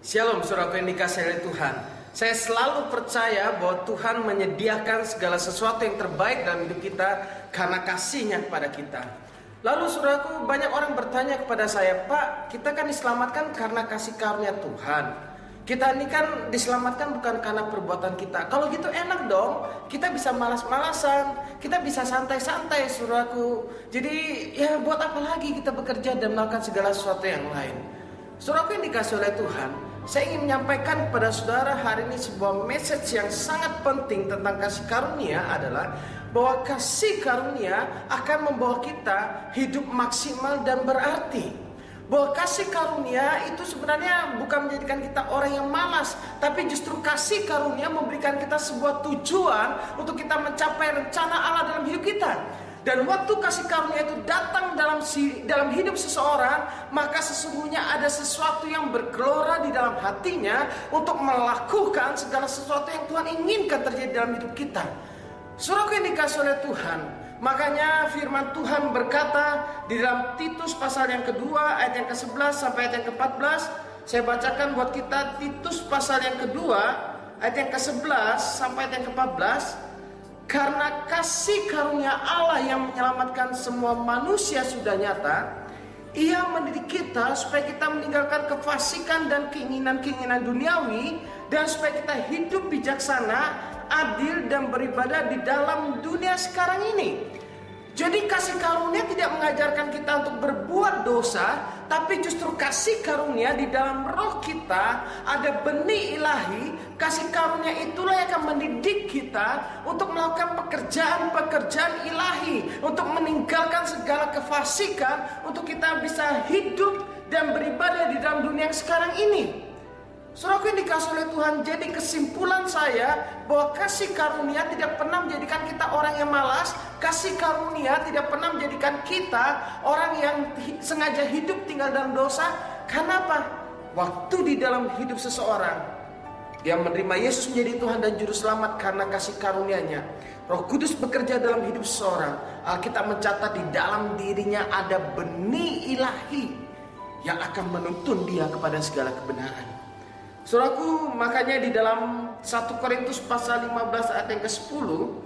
Shalom saudaraku yang dikasihi oleh Tuhan. Saya selalu percaya bahwa Tuhan menyediakan segala sesuatu yang terbaik dalam hidup kita karena kasih-Nya kepada kita. Lalu saudaraku, banyak orang bertanya kepada saya, Pak, kita kan diselamatkan karena kasih karunia Tuhan. Kita ini kan diselamatkan bukan karena perbuatan kita. Kalau gitu enak dong, kita bisa malas-malasan, kita bisa santai-santai saudaraku. Jadi ya buat apa lagi kita bekerja dan melakukan segala sesuatu yang lain. Saudaraku yang dikasihi oleh Tuhan, saya ingin menyampaikan kepada saudara hari ini sebuah message yang sangat penting tentang kasih karunia adalah bahwa kasih karunia akan membawa kita hidup maksimal dan berarti. Bahwa kasih karunia itu sebenarnya bukan menjadikan kita orang yang malas, tapi justru kasih karunia memberikan kita sebuah tujuan untuk kita mencapai rencana Allah dalam hidup kita. Dan waktu kasih karunia itu datang dalam hidup seseorang, maka sesungguhnya ada sesuatu yang bergelora di dalam hatinya untuk melakukan segala sesuatu yang Tuhan inginkan terjadi dalam hidup kita. Saudaraku yang dikasihi oleh Tuhan, makanya firman Tuhan berkata di dalam Titus pasal yang kedua ayat yang ke-11 sampai ayat yang ke-14. Saya bacakan buat kita Titus pasal yang kedua ayat yang ke-11 sampai ayat yang ke-14. Karena kasih karunia Allah yang menyelamatkan semua manusia sudah nyata, Ia mendidik kita supaya kita meninggalkan kefasikan dan keinginan-keinginan duniawi, dan supaya kita hidup bijaksana, adil, dan beribadah di dalam dunia sekarang ini. Jadi kasih karunia tidak mengajarkan kita untuk berbuat dosa, tapi justru kasih karunia di dalam roh kita ada benih ilahi. Kasih karunia itulah yang akan mendidik kita untuk melakukan pekerjaan-pekerjaan ilahi, untuk meninggalkan segala kefasikan, untuk kita bisa hidup dan beribadah di dalam dunia yang sekarang ini. Saudaraku yang dikasihi oleh Tuhan, jadi kesimpulan saya bahwa kasih karunia tidak pernah menjadikan kita orang yang malas. Kasih karunia tidak pernah menjadikan kita orang yang sengaja hidup tinggal dalam dosa. Karena apa? Waktu di dalam hidup seseorang, dia menerima Yesus menjadi Tuhan dan Juru Selamat karena kasih karunia-Nya. Roh Kudus bekerja dalam hidup seseorang. Alkitab mencatat di dalam dirinya ada benih ilahi yang akan menuntun dia kepada segala kebenaran. Saudaraku, makanya di dalam 1 Korintus pasal 15 ayat yang ke-10,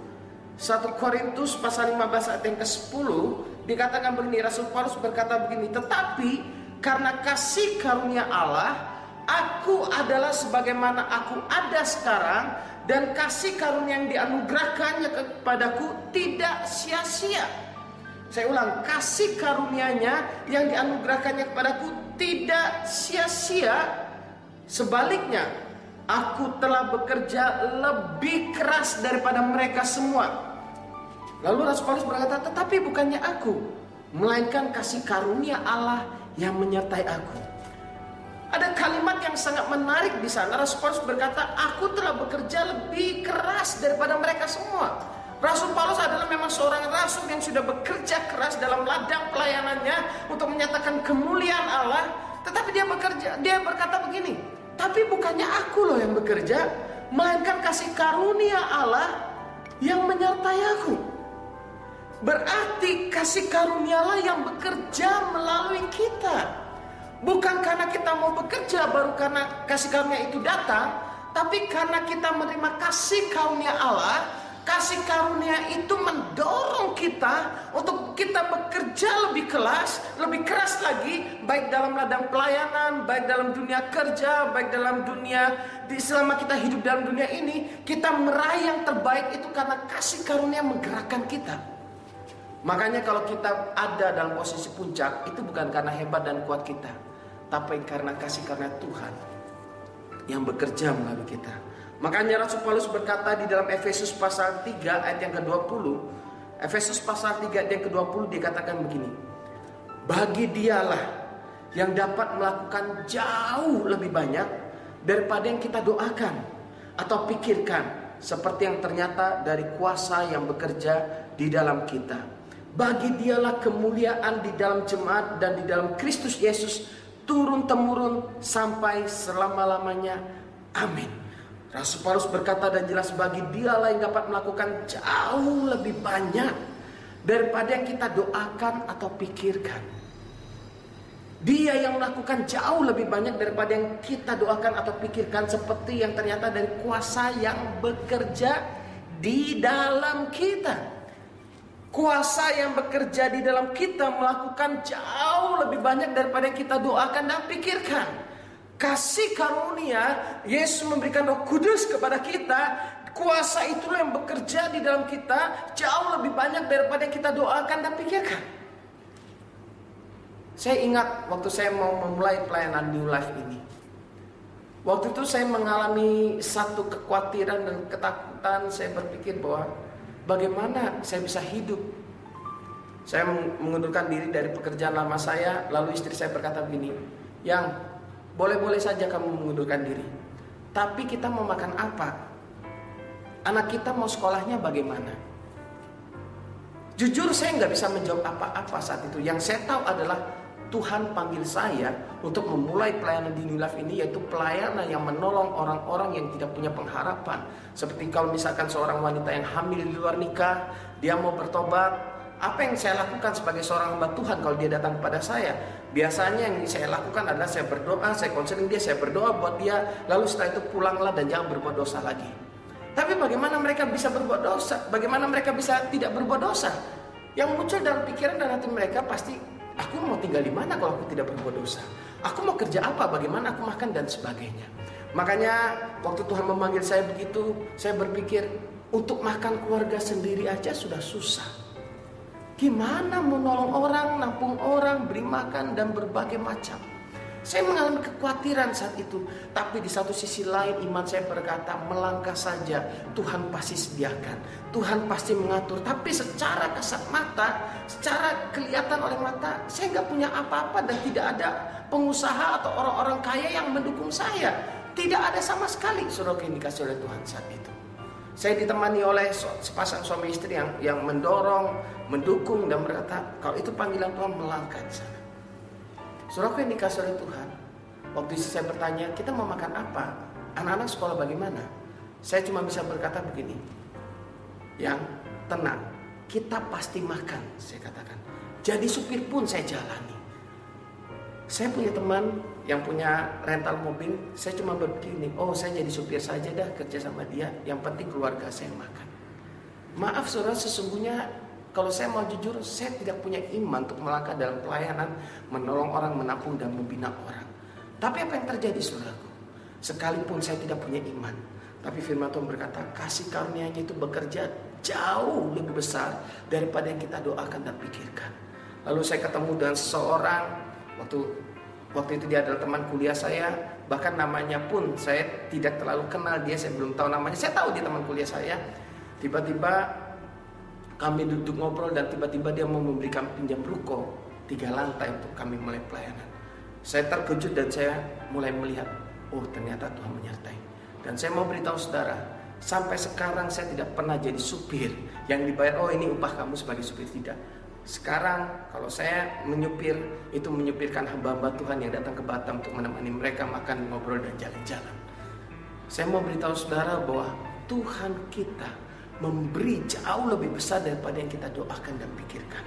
1 Korintus pasal 15 ayat yang ke-10 dikatakan begini, Rasul Paulus berkata begini, tetapi karena kasih karunia Allah, aku adalah sebagaimana aku ada sekarang, dan kasih karunia yang dianugerahkannya kepadaku tidak sia-sia. Saya ulang, kasih karunia-Nya yang dianugerahkannya kepadaku tidak sia-sia. Sebaliknya, aku telah bekerja lebih keras daripada mereka semua. Lalu Rasul Paulus berkata, tetapi bukannya aku, melainkan kasih karunia Allah yang menyertai aku. Ada kalimat yang sangat menarik di sana. Rasul Paulus berkata, aku telah bekerja lebih keras daripada mereka semua. Rasul Paulus adalah memang seorang rasul yang sudah bekerja keras dalam ladang pelayanannya untuk menyatakan kemuliaan Allah. Tetapi dia berkata begini, tapi bukannya aku loh yang bekerja, melainkan kasih karunia Allah yang menyertai aku. Berarti kasih karunialah yang bekerja melalui kita. Bukan karena kita mau bekerja baru karena kasih karunia itu datang, tapi karena kita menerima kasih karunia Allah. Kasih karunia itu mendorong kita untuk kita bekerja lebih keras lagi, baik dalam ladang pelayanan, baik dalam dunia kerja, baik dalam dunia selama kita hidup dalam dunia ini, kita meraih yang terbaik itu karena kasih karunia menggerakkan kita. Makanya kalau kita ada dalam posisi puncak, itu bukan karena hebat dan kuat kita, tapi karena kasih karunia Tuhan yang bekerja melalui kita. Makanya Rasul Paulus berkata di dalam Efesus pasal 3 ayat yang ke-20. Efesus pasal 3 ayat yang ke-20 dikatakan begini, bagi Dialah yang dapat melakukan jauh lebih banyak daripada yang kita doakan atau pikirkan, seperti yang ternyata dari kuasa yang bekerja di dalam kita. Bagi Dialah kemuliaan di dalam jemaat dan di dalam Kristus Yesus turun-temurun sampai selama-lamanya. Amin. Rasul Paulus berkata dan jelas, bagi Dialah yang dapat melakukan jauh lebih banyak daripada yang kita doakan atau pikirkan. Dia yang melakukan jauh lebih banyak daripada yang kita doakan atau pikirkan, seperti yang ternyata dari kuasa yang bekerja di dalam kita. Kuasa yang bekerja di dalam kita melakukan jauh lebih banyak daripada yang kita doakan dan pikirkan. Kasih karunia Yesus memberikan Roh Kudus kepada kita. Kuasa itulah yang bekerja di dalam kita jauh lebih banyak daripada yang kita doakan dan pikirkan. Saya ingat waktu saya mau memulai pelayanan New Life ini. Waktu itu saya mengalami satu kekhawatiran dan ketakutan. Saya berpikir bahwa bagaimana saya bisa hidup. Saya mengundurkan diri dari pekerjaan lama saya. Lalu istri saya berkata begini, "Yang boleh-boleh saja kamu mengundurkan diri, tapi kita mau makan apa? Anak kita mau sekolahnya bagaimana?" Jujur saya nggak bisa menjawab apa-apa saat itu. Yang saya tahu adalah Tuhan panggil saya untuk memulai pelayanan di New Life ini, yaitu pelayanan yang menolong orang-orang yang tidak punya pengharapan. Seperti kalau misalkan seorang wanita yang hamil di luar nikah, dia mau bertobat. Apa yang saya lakukan sebagai seorang hamba Tuhan kalau dia datang kepada saya? Biasanya yang saya lakukan adalah saya berdoa, saya konseling dia, saya berdoa buat dia. Lalu setelah itu pulanglah dan jangan berbuat dosa lagi. Tapi bagaimana mereka bisa berbuat dosa? Bagaimana mereka bisa tidak berbuat dosa? Yang muncul dalam pikiran dan hati mereka pasti, aku mau tinggal di mana kalau aku tidak berbuat dosa? Aku mau kerja apa? Bagaimana aku makan dan sebagainya. Makanya waktu Tuhan memanggil saya begitu, saya berpikir untuk makan keluarga sendiri aja sudah susah. Gimana menolong orang, nampung orang, beri makan dan berbagai macam. Saya mengalami kekhawatiran saat itu. Tapi di satu sisi lain iman saya berkata, melangkah saja, Tuhan pasti sediakan, Tuhan pasti mengatur. Tapi secara kasat mata, secara kelihatan oleh mata, saya nggak punya apa-apa dan tidak ada pengusaha atau orang-orang kaya yang mendukung saya. Tidak ada sama sekali, saudara yang dikasih oleh Tuhan saat itu. Saya ditemani oleh sepasang suami istri yang mendorong, mendukung dan berkata, kalau itu panggilan Tuhan, melangkah di sana. Saudara yang dikasih oleh Tuhan, waktu itu saya bertanya, kita mau makan apa? Anak-anak sekolah bagaimana? Saya cuma bisa berkata begini, yang tenang, kita pasti makan, saya katakan. Jadi supir pun saya jalani. Saya punya teman yang punya rental mobil, saya cuma begini, oh saya jadi supir saja dah, kerja sama dia, yang penting keluarga saya makan. Maaf saudara, sesungguhnya kalau saya mau jujur, saya tidak punya iman untuk melangkah dalam pelayanan, menolong orang, menampung dan membina orang. Tapi apa yang terjadi saudaraku? Sekalipun saya tidak punya iman, tapi firman Tuhan berkata, kasih karunia-Nya itu bekerja jauh lebih besar daripada yang kita doakan dan pikirkan. Lalu saya ketemu dengan seseorang, waktu itu dia adalah teman kuliah saya, bahkan namanya pun saya tidak terlalu kenal dia, saya belum tahu namanya. Saya tahu dia teman kuliah saya. Tiba-tiba kami duduk ngobrol dan tiba-tiba dia mau memberikan pinjam ruko 3 lantai untuk kami mulai pelayanan. Saya terkejut dan saya mulai melihat, oh ternyata Tuhan menyertai. Dan saya mau beritahu saudara, sampai sekarang saya tidak pernah jadi supir yang dibayar, oh ini upah kamu sebagai supir, tidak. Sekarang kalau saya menyupir, itu menyupirkan hamba-hamba Tuhan yang datang ke Batam untuk menemani mereka makan, ngobrol dan jalan-jalan. Saya mau beritahu saudara bahwa Tuhan kita memberi jauh lebih besar daripada yang kita doakan dan pikirkan.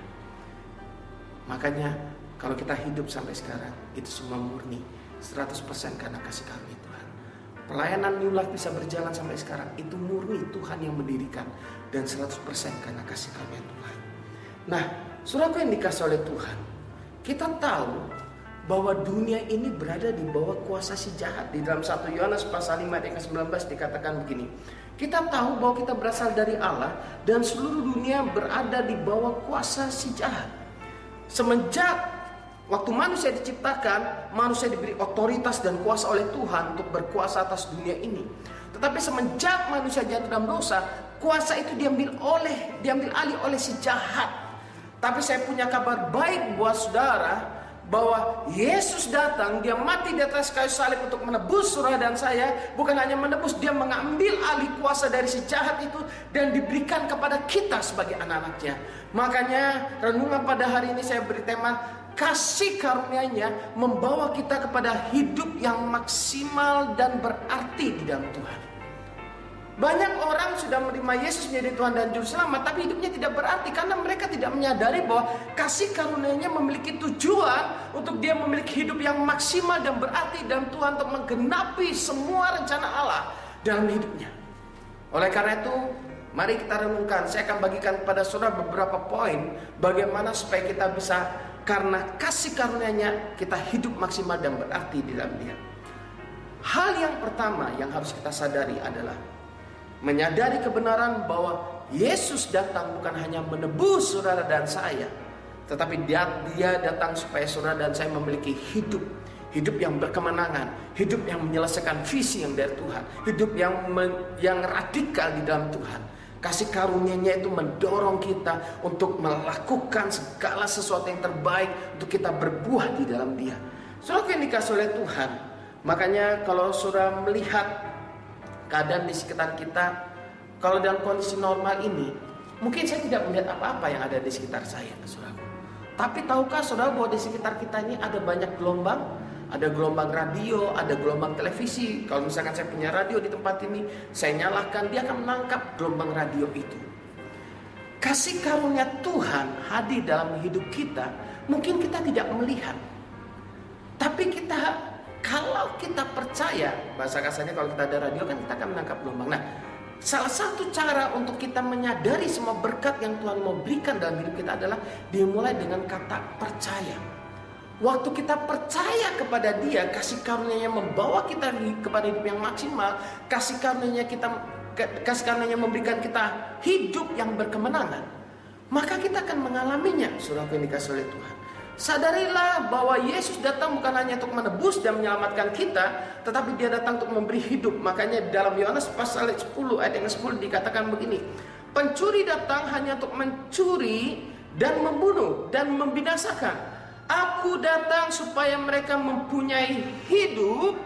Makanya kalau kita hidup sampai sekarang, itu semua murni 100% karena kasih karunia Tuhan. Pelayanan New Life bisa berjalan sampai sekarang, itu murni Tuhan yang mendirikan, dan 100% karena kasih karunia Tuhan. Nah, saudaraku yang dikasih oleh Tuhan, kita tahu bahwa dunia ini berada di bawah kuasa si jahat. Di dalam 1 Yohanes pasal 5 ayat 19 dikatakan begini, kita tahu bahwa kita berasal dari Allah dan seluruh dunia berada di bawah kuasa si jahat. Semenjak waktu manusia diciptakan, manusia diberi otoritas dan kuasa oleh Tuhan untuk berkuasa atas dunia ini. Tetapi semenjak manusia jatuh dalam dosa, kuasa itu diambil alih oleh si jahat. Tapi saya punya kabar baik buat saudara, bahwa Yesus datang, dia mati di atas kayu salib untuk menebus saudara dan saya. Bukan hanya menebus, dia mengambil alih kuasa dari si jahat itu dan diberikan kepada kita sebagai anak-anaknya. Makanya renungan pada hari ini saya beri tema, kasih karunia-Nya membawa kita kepada hidup yang maksimal dan berarti di dalam Tuhan. Banyak orang sudah menerima Yesus menjadi Tuhan dan Juru Selamat, tapi hidupnya tidak berarti karena mereka tidak menyadari bahwa kasih karunia-Nya memiliki tujuan untuk dia memiliki hidup yang maksimal dan berarti dalam Tuhan untuk menggenapi semua rencana Allah dalam hidupnya. Oleh karena itu, mari kita renungkan. Saya akan bagikan kepada saudara beberapa poin bagaimana supaya kita bisa, karena kasih karunia-Nya, kita hidup maksimal dan berarti di dalam Dia. Hal yang pertama yang harus kita sadari adalah menyadari kebenaran bahwa Yesus datang bukan hanya menebus saudara dan saya, tetapi dia datang supaya saudara dan saya memiliki hidup yang berkemenangan, hidup yang menyelesaikan visi yang dari Tuhan, hidup yang radikal di dalam Tuhan. Kasih karunia-Nya itu mendorong kita untuk melakukan segala sesuatu yang terbaik untuk kita berbuah di dalam Dia. Saudara yang dikasihi oleh Tuhan, makanya kalau saudara melihat keadaan di sekitar kita, kalau dalam kondisi normal ini, mungkin saya tidak melihat apa-apa yang ada di sekitar saya, saudara. Tapi tahukah saudara bahwa di sekitar kita ini ada banyak gelombang? Ada gelombang radio, ada gelombang televisi. Kalau misalkan saya punya radio di tempat ini, saya nyalakan, dia akan menangkap gelombang radio itu. Kasih karunia Tuhan hadir dalam hidup kita, mungkin kita tidak melihat, tapi kalau kita percaya, bahasa kasarnya kalau kita ada radio kan kita akan menangkap gelombang. Nah, salah satu cara untuk kita menyadari semua berkat yang Tuhan mau berikan dalam hidup kita adalah dimulai dengan kata percaya. Waktu kita percaya kepada Dia, kasih karunia-Nya membawa kita kepada hidup yang maksimal, kasih karunia-Nya memberikan kita hidup yang berkemenangan, maka kita akan mengalaminya, saudara yang dikasihi oleh Tuhan. Sadarilah bahwa Yesus datang bukan hanya untuk menebus dan menyelamatkan kita, tetapi Dia datang untuk memberi hidup. Makanya dalam Yohanes pasal 10 ayat yang 10 dikatakan begini, pencuri datang hanya untuk mencuri dan membunuh dan membinasakan. Aku datang supaya mereka mempunyai hidup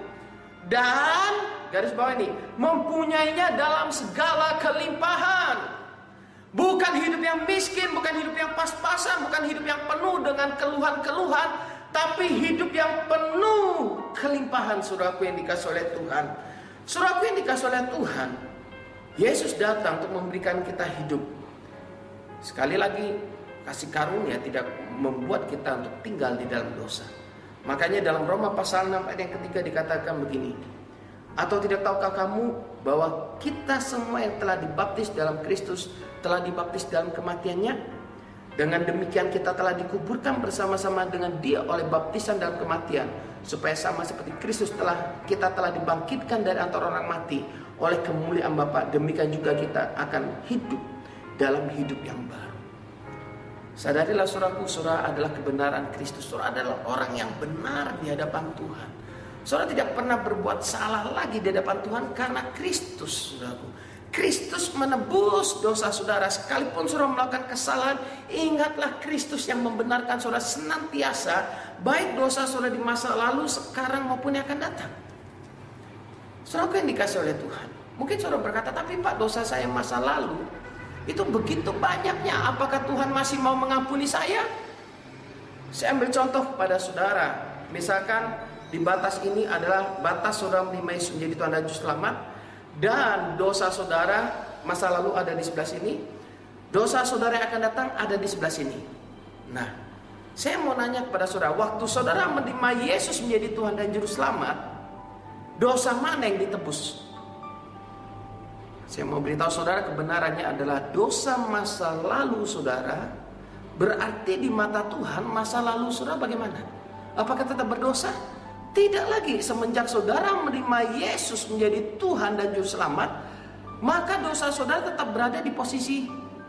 dan, garis bawah ini, mempunyainya dalam segala kelimpahan. Bukan hidup yang miskin, bukan hidup yang pas-pasan, bukan hidup yang penuh dengan keluhan-keluhan, tapi hidup yang penuh kelimpahan. Saudaraku yang dikasihi oleh Tuhan, saudaraku yang dikasihi oleh Tuhan, Yesus datang untuk memberikan kita hidup. Sekali lagi, kasih karunia tidak membuat kita untuk tinggal di dalam dosa. Makanya dalam Roma pasal 6 ayat yang ketiga dikatakan begini, atau tidak tahukah kamu bahwa kita semua yang telah dibaptis dalam Kristus telah dibaptis dalam kematian-Nya? Dengan demikian kita telah dikuburkan bersama-sama dengan Dia oleh baptisan dalam kematian, supaya sama seperti Kristus kita telah dibangkitkan dari antara orang mati oleh kemuliaan Bapa, demikian juga kita akan hidup dalam hidup yang baru. Sadarilah saudaraku, saudara adalah kebenaran Kristus, saudara adalah orang yang benar di hadapan Tuhan. Saudara tidak pernah berbuat salah lagi di hadapan Tuhan karena Kristus, saudaraku. Kristus menebus dosa saudara. Sekalipun saudara melakukan kesalahan, ingatlah Kristus yang membenarkan saudara senantiasa, baik dosa saudara di masa lalu, sekarang maupun yang akan datang. Saudara yang dikasihi oleh Tuhan, mungkin saudara berkata, tapi Pak, dosa saya masa lalu itu begitu banyaknya, apakah Tuhan masih mau mengampuni saya? Saya ambil contoh kepada saudara. Misalkan di batas ini adalah batas saudara menerima Yesus menjadi Tuhan dan Juru Selamat, dan dosa saudara masa lalu ada di sebelah sini, dosa saudara yang akan datang ada di sebelah sini. Nah, saya mau nanya kepada saudara, waktu saudara menerima Yesus menjadi Tuhan dan Juru Selamat, dosa mana yang ditebus? Saya mau beritahu saudara, kebenarannya adalah dosa masa lalu saudara. Berarti di mata Tuhan masa lalu saudara bagaimana? Apakah tetap berdosa? Tidak lagi. Semenjak saudara menerima Yesus menjadi Tuhan dan Juru Selamat, maka dosa saudara tetap berada di posisi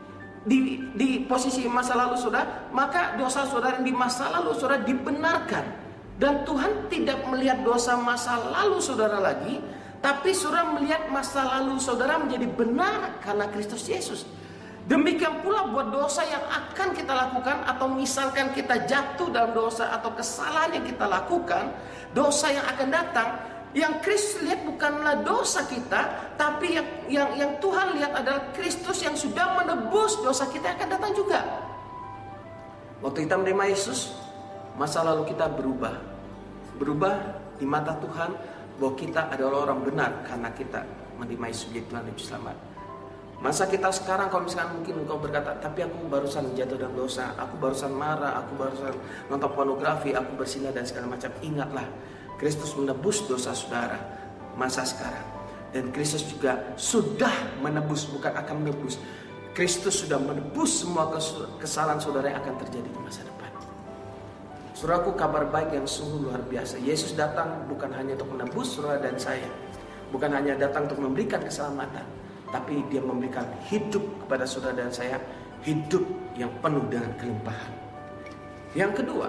masa lalu saudara. Maka dosa saudara yang di masa lalu saudara dibenarkan, dan Tuhan tidak melihat dosa masa lalu saudara lagi, tapi saudara melihat masa lalu saudara menjadi benar karena Kristus Yesus. Demikian pula buat dosa yang akan kita lakukan, atau misalkan kita jatuh dalam dosa atau kesalahan yang kita lakukan, dosa yang akan datang, yang Kristus lihat bukanlah dosa kita, tapi yang Tuhan lihat adalah Kristus yang sudah menebus dosa kita yang akan datang juga. Waktu kita menerima Yesus, masa lalu kita berubah di mata Tuhan, bahwa kita adalah orang benar karena kita menerima Yesus menjadi Tuhan dan Juru Selamat. Masa kita sekarang kalau misalkan mungkin engkau berkata, tapi aku barusan jatuh dalam dosa, aku barusan marah, aku barusan nonton pornografi, aku bersinah dan segala macam. Ingatlah, Kristus menebus dosa saudara masa sekarang. Dan Kristus juga sudah menebus, bukan akan menebus. Kristus sudah menebus semua kesalahan saudara yang akan terjadi di masa depan. Saudaraku, kabar baik yang sungguh luar biasa. Yesus datang bukan hanya untuk menebus saudara dan saya, bukan hanya datang untuk memberikan keselamatan, tapi dia memberikan hidup kepada saudara dan saya, hidup yang penuh dengan kelimpahan. Yang kedua,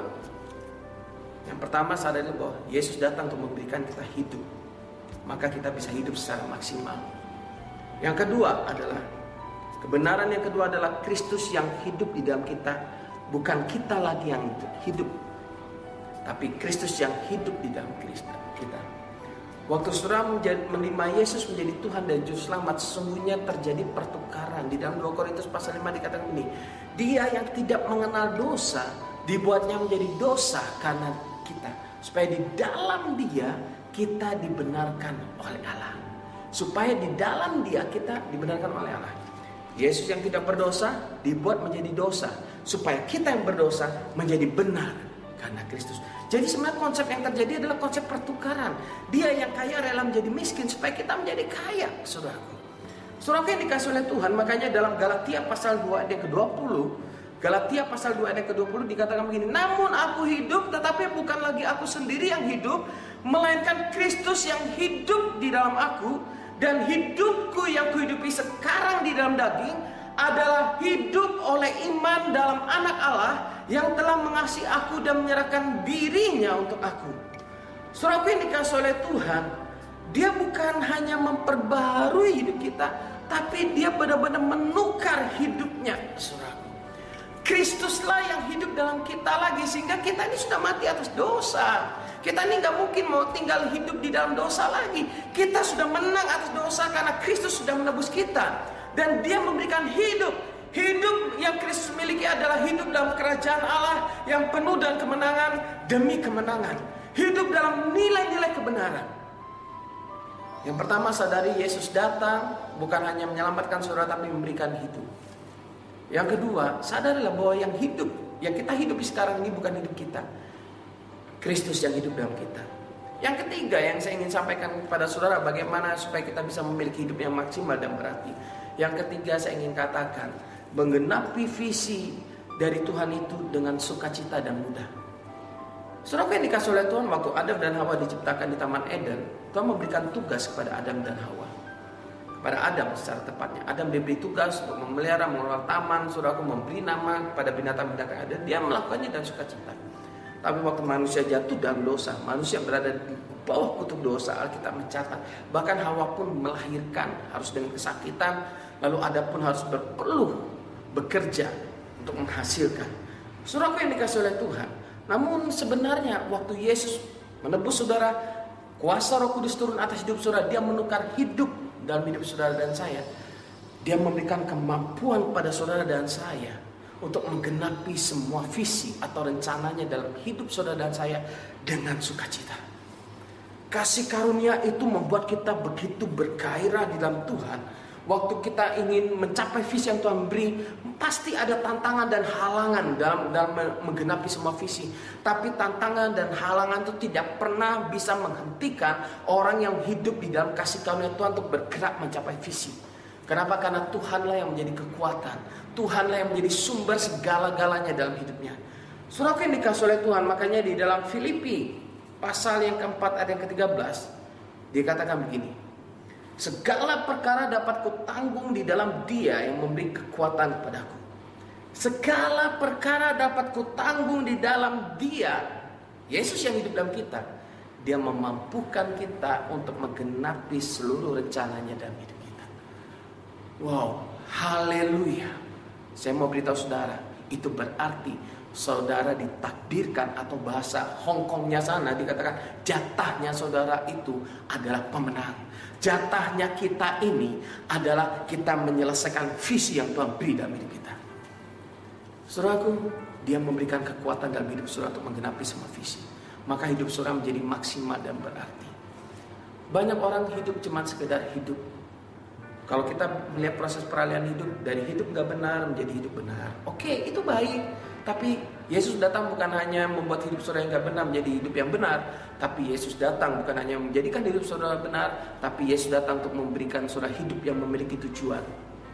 yang pertama sadari bahwa Yesus datang untuk memberikan kita hidup, maka kita bisa hidup secara maksimal. Yang kedua adalah, kebenaran yang kedua adalah Kristus yang hidup di dalam kita. Bukan kita lagi yang hidup, tapi Kristus yang hidup di dalam kita. Waktu saudara menerima Yesus menjadi Tuhan dan Juru Selamat, sesungguhnya terjadi pertukaran. Di dalam 2 Korintus pasal 5 dikatakan ini, dia yang tidak mengenal dosa dibuatnya menjadi dosa karena kita, supaya di dalam dia kita dibenarkan oleh Allah. Supaya di dalam dia kita dibenarkan oleh Allah. Yesus yang tidak berdosa dibuat menjadi dosa, supaya kita yang berdosa menjadi benar karena Kristus. Jadi sebenarnya konsep yang terjadi adalah konsep pertukaran. Dia yang kaya rela menjadi miskin supaya kita menjadi kaya, saudaraku. Saudaraku yang dikasih oleh Tuhan, makanya dalam Galatia pasal 2 ayat ke-20, Galatia pasal 2 ayat ke-20 dikatakan begini, namun aku hidup, tetapi bukan lagi aku sendiri yang hidup, melainkan Kristus yang hidup di dalam aku, dan hidupku yang kuhidupi sekarang di dalam daging adalah hidup oleh iman dalam anak Allah yang telah mengasihi aku dan menyerahkan dirinya untuk aku. Saudaraku yang dikasih oleh Tuhan, dia bukan hanya memperbarui hidup kita, tapi dia benar-benar menukar hidupnya, saudaraku. Kristuslah yang hidup dalam kita lagi, sehingga kita ini sudah mati atas dosa. Kita ini gak mungkin mau tinggal hidup di dalam dosa lagi. Kita sudah menang atas dosa karena Kristus sudah menebus kita. Dan dia memberikan hidup. Hidup yang Kristus miliki adalah hidup dalam kerajaan Allah yang penuh dengan kemenangan demi kemenangan. Hidup dalam nilai-nilai kebenaran. Yang pertama, sadari Yesus datang bukan hanya menyelamatkan saudara, tapi memberikan hidup. Yang kedua, sadarilah bahwa yang kita hidup sekarang ini bukan hidup kita. Kristus yang hidup dalam kita. Yang ketiga yang saya ingin sampaikan kepada saudara, bagaimana supaya kita bisa memiliki hidup yang maksimal dan berarti. Yang ketiga saya ingin katakan, menggenapi visi dari Tuhan itu dengan sukacita dan mudah. Saudara yang dikasih oleh Tuhan, waktu Adam dan Hawa diciptakan di Taman Eden, Tuhan memberikan tugas kepada Adam dan Hawa. Kepada Adam secara tepatnya, Adam diberi tugas untuk memelihara, mengelola taman. Saudaraku, memberi nama kepada binatang-binatang yang ada. Dia melakukannya dengan sukacita. Tapi waktu manusia jatuh dalam dosa, manusia berada di bawah kutuk dosa, Alkitab mencatat. Bahkan Hawa pun melahirkan harus dengan kesakitan. Lalu Adam pun harus berpeluh bekerja untuk menghasilkan. Saudaraku yang dikasih oleh Tuhan. Namun sebenarnya waktu Yesus menebus saudara, kuasa Roh Kudus turun atas hidup saudara, dia menukar hidup dalam hidup saudara dan saya. Dia memberikan kemampuan pada saudara dan saya untuk menggenapi semua visi atau rencananya dalam hidup saudara dan saya dengan sukacita. Kasih karunia itu membuat kita begitu bergairah di dalam Tuhan. Waktu kita ingin mencapai visi yang Tuhan beri, pasti ada tantangan dan halangan dalam menggenapi semua visi. Tapi tantangan dan halangan itu tidak pernah bisa menghentikan orang yang hidup di dalam kasih karunia Tuhan untuk bergerak mencapai visi. Kenapa? Karena Tuhanlah yang menjadi kekuatan. Tuhanlah yang menjadi sumber segala-galanya dalam hidupnya. Saudara yang dikasih oleh Tuhan, makanya di dalam Filipi pasal yang keempat ayat yang ke-13 dikatakan begini, segala perkara dapat kutanggung di dalam Dia yang memberi kekuatan kepadaku. Segala perkara dapat kutanggung di dalam Dia, Yesus yang hidup dalam kita. Dia memampukan kita untuk menggenapi seluruh rencananya dalam hidup kita. Wow, haleluya. Saya mau beritahu saudara, itu berarti saudara ditakdirkan, atau bahasa Hongkongnya sana dikatakan jatahnya saudara itu adalah pemenang. Jatahnya kita ini adalah kita menyelesaikan visi yang Tuhan beri dalam hidup kita. Saudaraku, Dia memberikan kekuatan dalam hidup saudara untuk menggenapi semua visi. Maka hidup saudara menjadi maksimal dan berarti. Banyak orang hidup cuma sekedar hidup, Kalau kita melihat proses peralihan hidup dari hidup nggak benar menjadi hidup benar, oke, itu baik. Tapi Yesus datang bukan hanya membuat hidup saudara yang nggak benar menjadi hidup yang benar, tapi Yesus datang bukan hanya menjadikan hidup saudara benar, tapi Yesus datang untuk memberikan saudara hidup yang memiliki tujuan.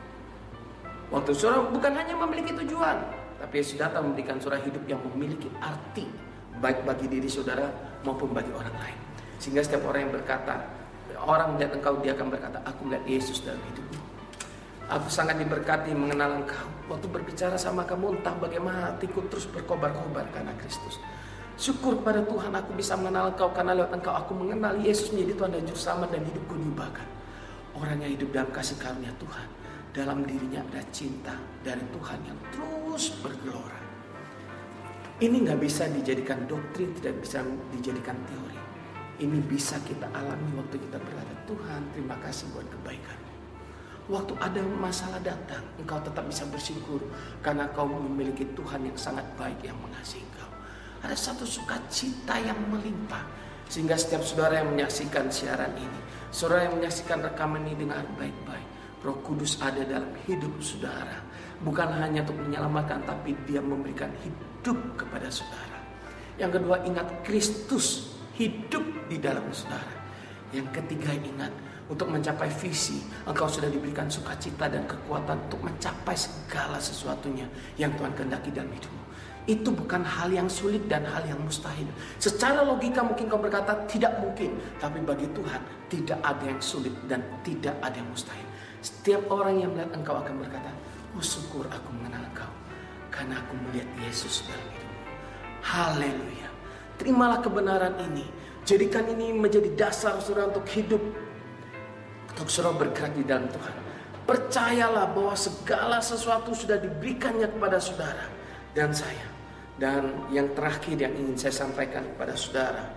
Waktu saudara bukan hanya memiliki tujuan, tapi Yesus datang memberikan saudara hidup yang memiliki arti, baik bagi diri saudara maupun bagi orang lain. Sehingga setiap orang yang berkata, orang melihat engkau, dia akan berkata, aku melihat Yesus dalam hidupmu. Aku sangat diberkati mengenal engkau. Waktu berbicara sama kamu, entah bagaimana hatiku terus berkobar-kobar karena Kristus. Syukur kepada Tuhan aku bisa mengenal engkau, karena lewat engkau aku mengenal Yesus menjadi Tuhan dan Juru Selamat, dan hidupku diubahkan. Orang yang hidup dalam kasih karunia Tuhan, dalam dirinya ada cinta dari Tuhan yang terus bergelora. Ini gak bisa dijadikan doktrin, tidak bisa dijadikan teori. Ini bisa kita alami waktu kita berkata, Tuhan terima kasih buat kebaikan. Waktu ada masalah datang, engkau tetap bisa bersyukur karena kau memiliki Tuhan yang sangat baik yang mengasihi engkau. Ada satu sukacita yang melimpah. Sehingga setiap saudara yang menyaksikan siaran ini, saudara yang menyaksikan rekaman ini, dengar baik-baik. Roh Kudus ada dalam hidup saudara. Bukan hanya untuk menyelamatkan, tapi dia memberikan hidup kepada saudara. Yang kedua, ingat Kristus hidup di dalam saudara. Yang ketiga, ingat untuk mencapai visi, engkau sudah diberikan sukacita dan kekuatan untuk mencapai segala sesuatunya yang Tuhan kehendaki dalam hidupmu. Itu bukan hal yang sulit dan hal yang mustahil. Secara logika mungkin kau berkata tidak mungkin, tapi bagi Tuhan tidak ada yang sulit dan tidak ada yang mustahil. Setiap orang yang melihat engkau akan berkata, oh syukur aku mengenal engkau, karena aku melihat Yesus dalam hidupmu. Haleluya. Terimalah kebenaran ini. Jadikan ini menjadi dasar saudara untuk hidup, untuk saudara bergerak di dalam Tuhan. Percayalah bahwa segala sesuatu sudah diberikannya kepada saudara dan saya. Dan yang terakhir yang ingin saya sampaikan kepada saudara,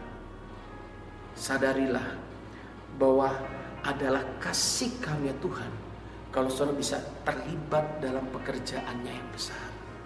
sadarilah bahwa adalah kasih karunia Tuhan kalau saudara bisa terlibat dalam pekerjaannya yang besar.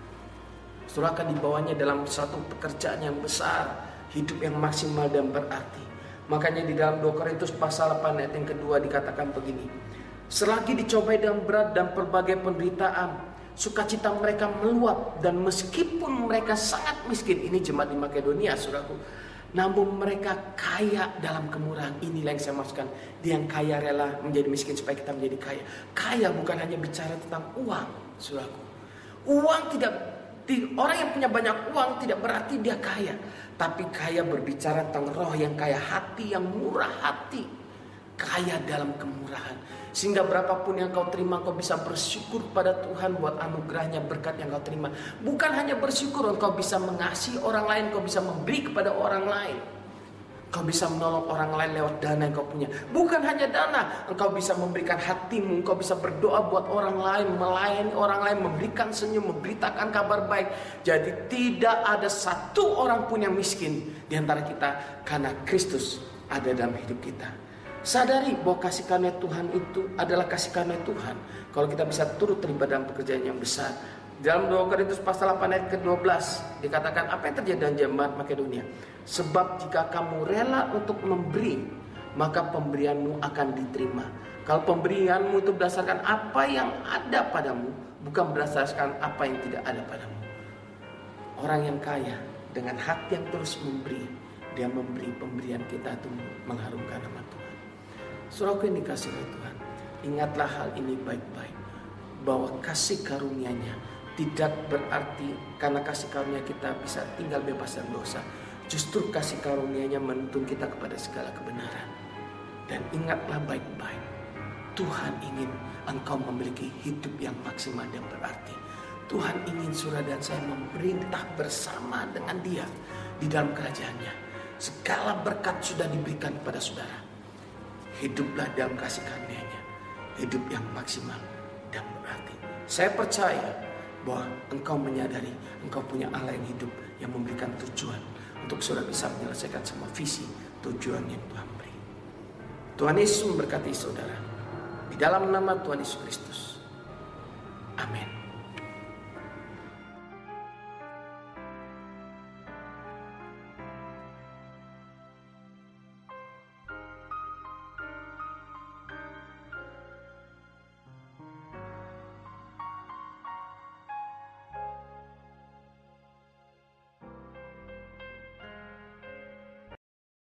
Saudara akan dibawanya dalam satu pekerjaan yang besar, hidup yang maksimal dan berarti. Makanya di dalam 2 Korintus pasal 8 ayat yang kedua dikatakan begini, selagi dicobai dengan berat dan berbagai penderitaan, sukacita mereka meluap, dan meskipun mereka sangat miskin, ini jemaat di Makedonia saudaraku, namun mereka kaya dalam kemurahan. Inilah yang saya maksudkan, dia yang kaya rela menjadi miskin supaya kita menjadi kaya. Kaya bukan hanya bicara tentang uang saudaraku. Uang tidak, orang yang punya banyak uang tidak berarti dia kaya. Tapi kaya berbicara tentang roh yang kaya, hati yang murah hati, kaya dalam kemurahan. Sehingga berapapun yang kau terima, kau bisa bersyukur pada Tuhan buat anugerahnya, berkat yang kau terima. Bukan hanya bersyukur, engkau bisa mengasihi orang lain, kau bisa memberi kepada orang lain. Kau bisa menolong orang lain lewat dana yang kau punya. Bukan hanya dana, engkau bisa memberikan hatimu, engkau bisa berdoa buat orang lain, melayani orang lain, memberikan senyum, memberitakan kabar baik. Jadi tidak ada satu orang pun yang miskin di antara kita, karena Kristus ada dalam hidup kita. Sadari bahwa kasih karunia Tuhan itu adalah kasih karunia Tuhan. Kalau kita bisa turut terlibat dalam pekerjaan yang besar. Dalam 2 Korintus pasal 8 ayat ke-12 dikatakan apa yang terjadi dalam jemaat Makedonia. Sebab jika kamu rela untuk memberi, maka pemberianmu akan diterima. Kalau pemberianmu itu berdasarkan apa yang ada padamu, bukan berdasarkan apa yang tidak ada padamu. Orang yang kaya dengan hati yang terus memberi, dia memberi pemberian kita itu mengharumkan nama Tuhan. Saudaraku yang dikasihi oleh Tuhan, ingatlah hal ini baik-baik, bahwa kasih karunia-Nya tidak berarti karena kasih karunia kita bisa tinggal bebas dari dosa. Justru kasih karunia-Nya menuntun kita kepada segala kebenaran. Dan ingatlah baik-baik, Tuhan ingin engkau memiliki hidup yang maksimal dan berarti. Tuhan ingin saudara dan saya memerintah bersama dengan Dia di dalam kerajaan-Nya. Segala berkat sudah diberikan kepada saudara. Hiduplah dalam kasih karunia-Nya, hidup yang maksimal dan berarti. Saya percaya bahwa engkau menyadari engkau punya Allah yang hidup, yang memberikan tujuan untuk saudara bisa menyelesaikan semua visi tujuan yang Tuhan beri. Tuhan Yesus memberkati saudara di dalam nama Tuhan Yesus Kristus. Amin.